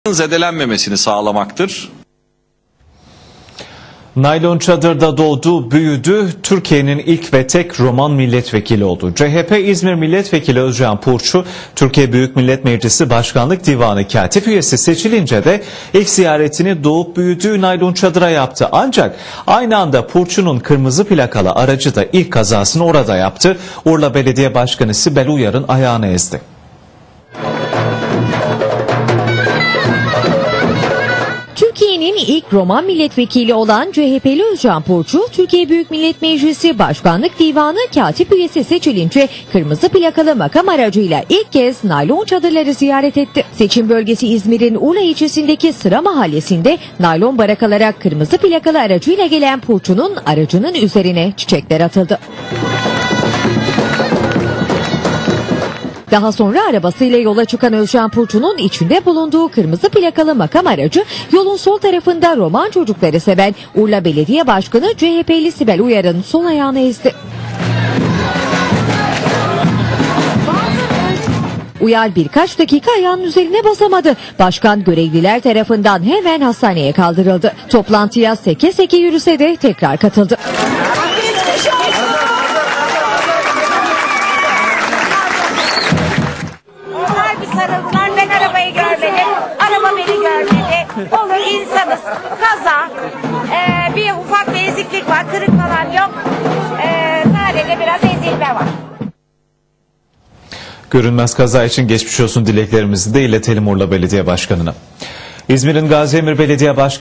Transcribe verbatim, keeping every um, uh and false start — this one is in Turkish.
zedelenmemesini sağlamaktır. Naylon çadırda doğdu, büyüdü, Türkiye'nin ilk ve tek Roman milletvekili oldu. C H P İzmir Milletvekili Özcan Purçu, Türkiye Büyük Millet Meclisi Başkanlık Divanı Katip üyesi seçilince de ilk ziyaretini doğup büyüdüğü naylon çadıra yaptı. Ancak aynı anda Purçu'nun kırmızı plakalı aracı da ilk kazasını orada yaptı. Urla Belediye Başkanı Sibel Uyar'ın ayağını ezdi. Türkiye'nin ilk Roman milletvekili olan C H P'li Özcan Purçu, Türkiye Büyük Millet Meclisi Başkanlık Divanı Katip üyesi seçilince kırmızı plakalı makam aracıyla ilk kez naylon çadırları ziyaret etti. Seçim bölgesi İzmir'in Urla ilçesindeki Sıra Mahallesi'nde naylon barakalara kırmızı plakalı aracıyla gelen Purçu'nun aracının üzerine çiçekler atıldı. Daha sonra arabasıyla yola çıkan Özcan Purçu'nun içinde bulunduğu kırmızı plakalı makam aracı yolun sol tarafında roman çocukları seven Urla Belediye Başkanı C H P'li Sibel Uyar'ın sol ayağını ezdi. Uyar birkaç dakika ayağının üzerine basamadı. Başkan görevliler tarafından hemen hastaneye kaldırıldı. Toplantıya seke seke yürüse de tekrar katıldı. Sarıldılar. Ben arabayı görmedim. Araba beni görmedi. Olur, insanız. Kaza. Ee, bir ufak bir eziklik var. Kırık falan yok. Ee, sadece biraz ezilme var. Görünmez kaza için geçmiş olsun dileklerimizi de iletelim Urla Belediye Başkanı'na. İzmir'in Gaziemir Belediye Başkanı